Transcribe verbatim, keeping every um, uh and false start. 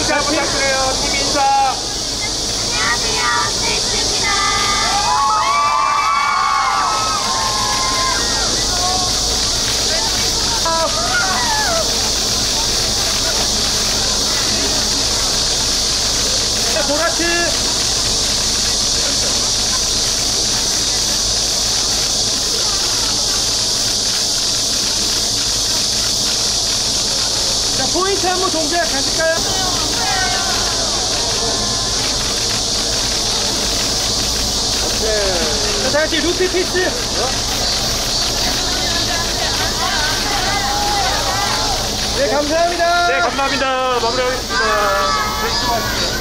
인사 부탁드려요. 팀 인사. 안녕하세요, 스테이트입니다. 보라트. 자, 포인트 한번 동작 가실까요? 오케이. 자, 다시 루피 피스. 네, 감사합니다. 네, 감사합니다. 마무리하겠습니다. 네, 수고하셨습니다.